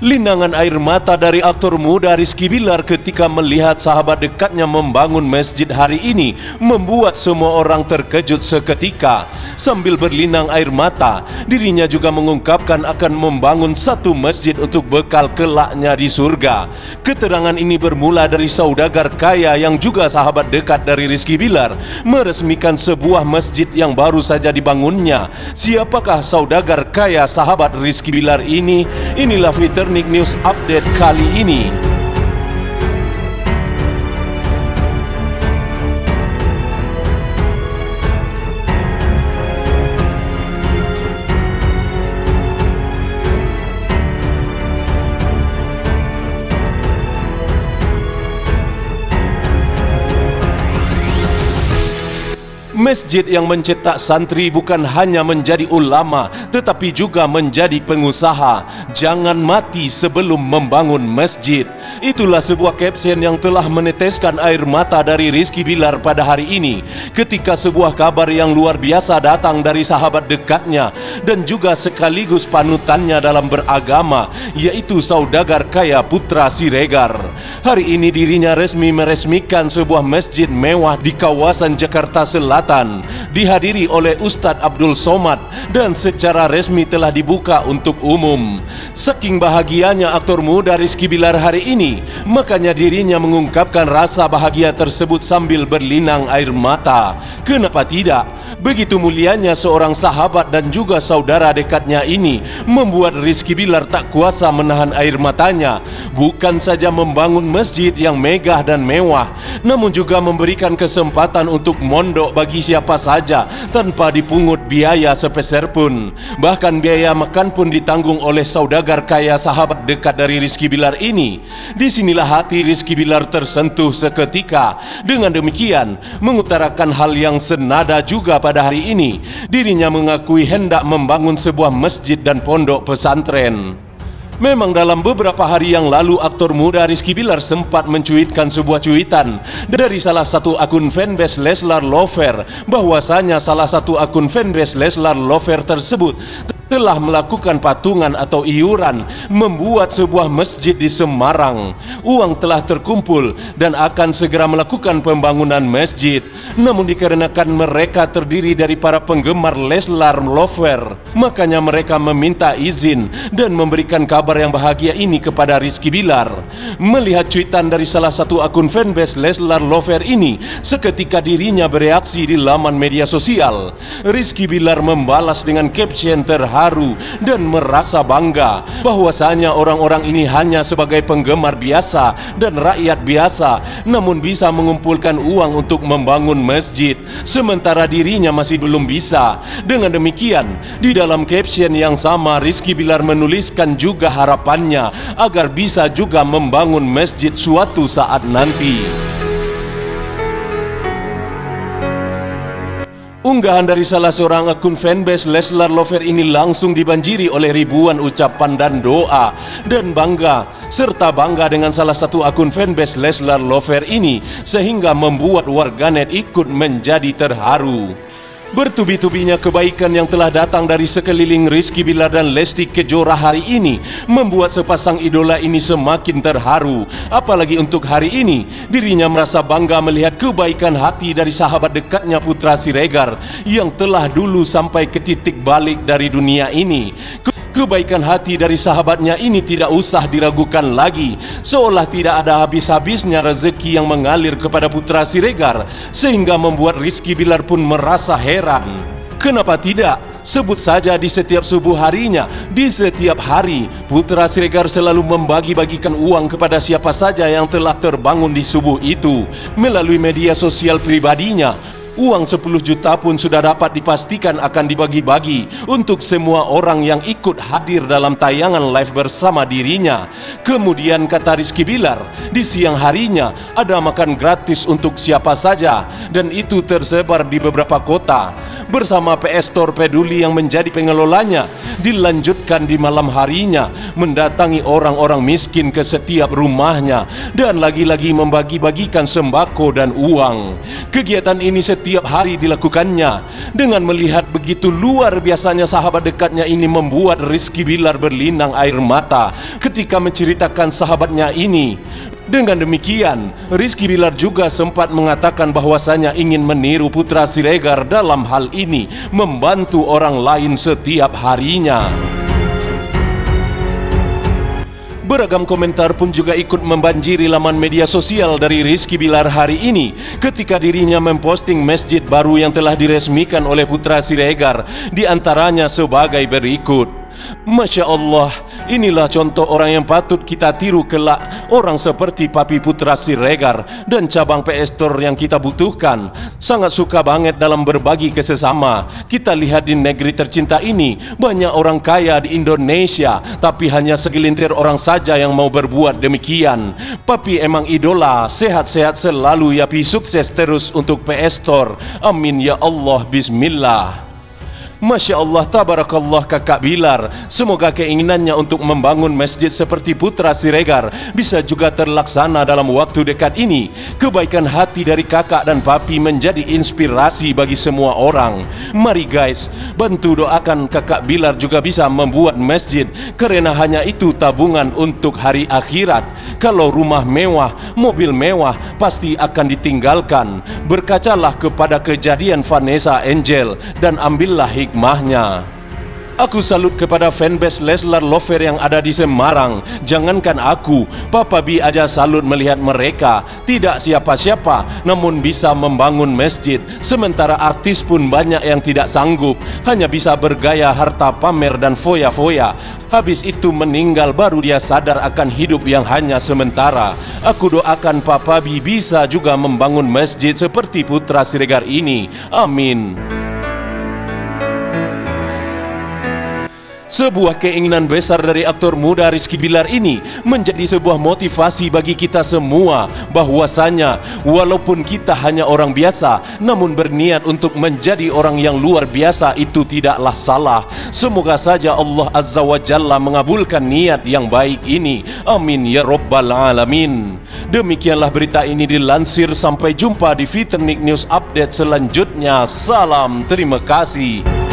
Linangan air mata dari aktor muda Rizky Bilar ketika melihat sahabat dekatnya membangun masjid hari ini membuat semua orang terkejut seketika. Sambil berlinang air mata, dirinya juga mengungkapkan akan membangun satu masjid untuk bekal kelaknya di surga. Keterangan ini bermula dari saudagar kaya yang juga sahabat dekat dari Rizky Bilar meresmikan sebuah masjid yang baru saja dibangunnya. Siapakah saudagar kaya sahabat Rizky Bilar ini? Inilah Fiternik News Update kali ini. Masjid yang mencetak santri bukan hanya menjadi ulama, tetapi juga menjadi pengusaha. Jangan mati sebelum membangun masjid. Itulah sebuah caption yang telah meneteskan air mata dari Rizky Bilar pada hari ini, ketika sebuah kabar yang luar biasa datang dari sahabat dekatnya dan juga sekaligus panutannya dalam beragama, yaitu saudagar kaya Putra Siregar. Hari ini dirinya resmi meresmikan sebuah masjid mewah di kawasan Jakarta Selatan, dihadiri oleh Ustadz Abdul Somad dan secara resmi telah dibuka untuk umum. Saking bahagianya aktor muda Rizky Bilar hari ini, makanya dirinya mengungkapkan rasa bahagia tersebut sambil berlinang air mata. Kenapa tidak? Begitu mulianya seorang sahabat dan juga saudara dekatnya ini membuat Rizky Bilar tak kuasa menahan air matanya. Bukan saja membangun masjid yang megah dan mewah, namun juga memberikan kesempatan untuk mondok bagi siapa saja tanpa dipungut biaya sepeser pun. Bahkan biaya makan pun ditanggung oleh saudagar kaya sahabat dekat dari Rizky Bilar ini. Disinilah hati Rizky Bilar tersentuh seketika. Dengan demikian mengutarakan hal yang senada juga pada hari ini. Dirinya mengakui hendak membangun sebuah masjid dan pondok pesantren. Memang dalam beberapa hari yang lalu aktor muda Rizky Bilar sempat mencuitkan sebuah cuitan dari salah satu akun fanbase Leslar Lover, bahwasanya salah satu akun fanbase Leslar Lover tersebut telah melakukan patungan atau iuran membuat sebuah masjid di Semarang. Uang telah terkumpul dan akan segera melakukan pembangunan masjid. Namun dikarenakan mereka terdiri dari para penggemar Leslar Lover, makanya mereka meminta izin dan memberikan kabar yang bahagia ini kepada Rizky Bilar. Melihat cuitan dari salah satu akun fanbase Leslar Lover ini, seketika dirinya bereaksi di laman media sosial. Rizky Bilar membalas dengan caption terharu dan merasa bangga bahwasanya orang-orang ini hanya sebagai penggemar biasa dan rakyat biasa, namun bisa mengumpulkan uang untuk membangun masjid, sementara dirinya masih belum bisa. Dengan demikian, di dalam caption yang sama Rizky Bilar menuliskan juga harapannya agar bisa juga membangun masjid suatu saat nanti. Unggahan dari salah seorang akun fanbase Leslar Lover ini langsung dibanjiri oleh ribuan ucapan dan doa dan bangga, serta bangga dengan salah satu akun fanbase Leslar Lover ini, sehingga membuat warganet ikut menjadi terharu. Bertubi-tubinya kebaikan yang telah datang dari sekeliling Rizky Bilar dan Lesti Kejora hari ini membuat sepasang idola ini semakin terharu. Apalagi untuk hari ini, dirinya merasa bangga melihat kebaikan hati dari sahabat dekatnya Putra Siregar yang telah dulu sampai ke titik balik dari dunia ini. Kebaikan hati dari sahabatnya ini tidak usah diragukan lagi, seolah tidak ada habis-habisnya rezeki yang mengalir kepada Putra Siregar, sehingga membuat Rizky Bilar pun merasa heran. Kenapa tidak? Sebut saja di setiap subuh harinya, di setiap hari, Putra Siregar selalu membagi-bagikan uang kepada siapa saja yang telah terbangun di subuh itu melalui media sosial pribadinya. Uang 10 juta pun sudah dapat dipastikan akan dibagi-bagi untuk semua orang yang ikut hadir dalam tayangan live bersama dirinya. Kemudian kata Rizky Bilar, di siang harinya ada makan gratis untuk siapa saja, dan itu tersebar di beberapa kota. bersama PS Store Peduli yang menjadi pengelolanya, dilanjutkan di malam harinya mendatangi orang-orang miskin ke setiap rumahnya dan lagi-lagi membagi-bagikan sembako dan uang. Kegiatan ini setiap hari dilakukannya. Dengan melihat begitu luar biasanya sahabat dekatnya ini, membuat Rizky Bilar berlinang air mata ketika menceritakan sahabatnya ini. Dengan demikian, Rizky Bilar juga sempat mengatakan bahwasanya ingin meniru Putra Siregar dalam hal ini, membantu orang lain setiap harinya. Beragam komentar pun juga ikut membanjiri laman media sosial dari Rizky Bilar hari ini ketika dirinya memposting masjid baru yang telah diresmikan oleh Putra Siregar, di antaranya sebagai berikut. Masya Allah, inilah contoh orang yang patut kita tiru kelak, orang seperti Papi Putra Siregar dan cabang PS Store yang kita butuhkan. Sangat suka banget dalam berbagi ke sesama. Kita lihat di negeri tercinta ini, banyak orang kaya di Indonesia, tapi hanya segelintir orang saja yang mau berbuat demikian. Papi emang idola, sehat-sehat selalu ya Pi, sukses terus untuk PS Store. Amin ya Allah, bismillah. Masya Allah, tabarakallah kakak Bilar. Semoga keinginannya untuk membangun masjid seperti Putra Siregar bisa juga terlaksana dalam waktu dekat ini. Kebaikan hati dari kakak dan papi menjadi inspirasi bagi semua orang. Mari guys, bantu doakan kakak Bilar juga bisa membuat masjid, karena hanya itu tabungan untuk hari akhirat. Kalau rumah mewah, mobil mewah pasti akan ditinggalkan. Berkacalah kepada kejadian Vanessa Angel dan ambillah hikmahnya. Aku salut kepada fanbase Leslar Lover yang ada di Semarang. Jangankan aku, Papa B aja salut melihat mereka. Tidak siapa-siapa, namun bisa membangun masjid. Sementara artis pun banyak yang tidak sanggup, hanya bisa bergaya harta pamer dan foya-foya. Habis itu meninggal, baru dia sadar akan hidup yang hanya sementara. Aku doakan Papa B bisa juga membangun masjid seperti Putra Siregar ini. Amin. Sebuah keinginan besar dari aktor muda Rizky Bilar ini menjadi sebuah motivasi bagi kita semua, bahwasanya walaupun kita hanya orang biasa, namun berniat untuk menjadi orang yang luar biasa itu tidaklah salah. Semoga saja Allah Azza wa Jalla mengabulkan niat yang baik ini. Amin ya Rabbal Alamin. Demikianlah berita ini dilansir. Sampai jumpa di Fitnik News Update selanjutnya. Salam, terima kasih.